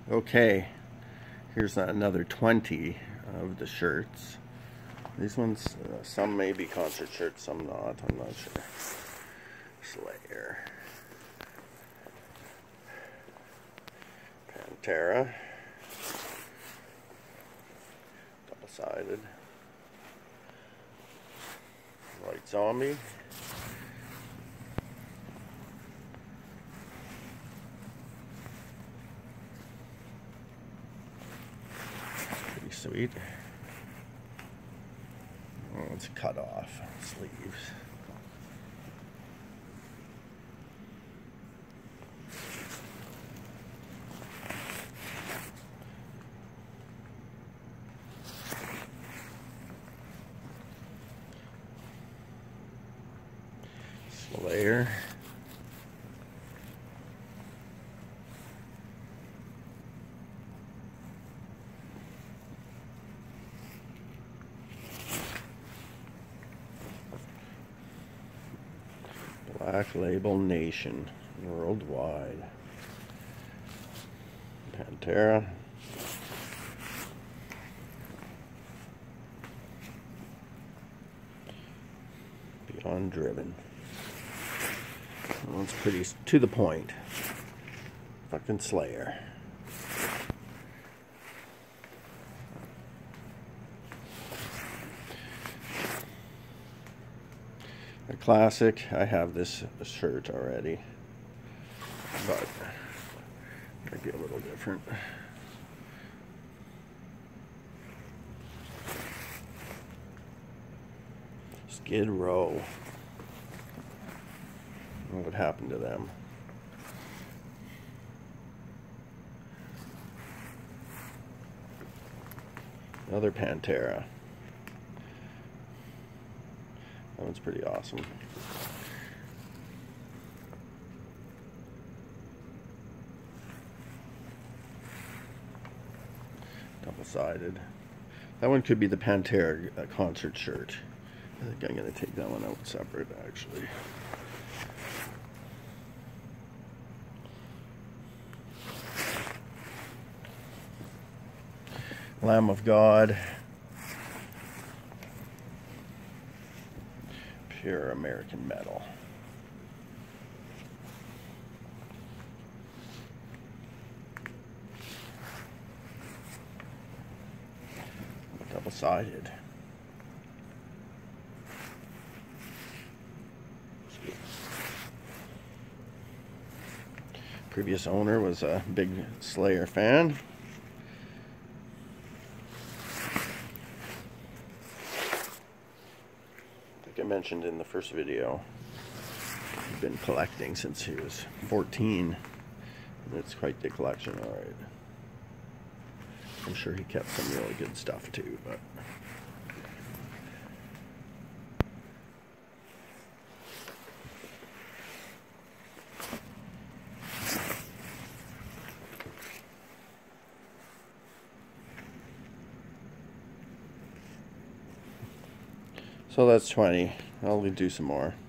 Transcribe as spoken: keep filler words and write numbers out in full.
Okay, here's another twenty of the shirts. These ones, uh, some may be concert shirts, some not, I'm not sure. Slayer. Pantera. Double-sided. White Zombie. Pretty sweet. Oh, it's cut off sleeves. Slayer. Black Label Nation worldwide. Pantera. Beyond Driven. That one's pretty to the point. Fucking Slayer. A classic. I have this shirt already, but it might be a little different. Skid Row. What happened to them? Another Pantera. That one's pretty awesome. Double-sided. That one could be the Pantera uh, concert shirt. I think I'm going to take that one out separate, actually. Lamb of God. Pure American metal. Double-sided. Previous owner was a big Slayer fan. I mentioned in the first video, he's been collecting since he was fourteen, and it's quite the collection. All right, I'm sure he kept some really good stuff too, but so that's twenty. I'll do some more.